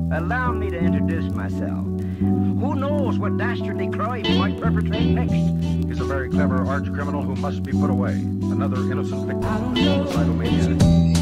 Allow me to introduce myself. Who knows what dastardly crime he might perpetrate next? He's a very clever arch criminal who must be put away. Another innocent victim of suicidal mania.